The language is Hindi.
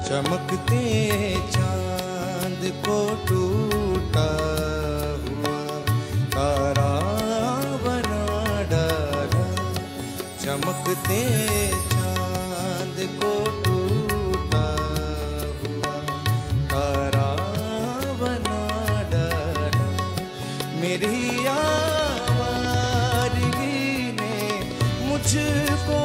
चमकते चांद को टूटा हुआ तारा बना डाला। चमकते चांद को टूटा हुआ तारा बना डाला। मेरी आवारगी ने मुझको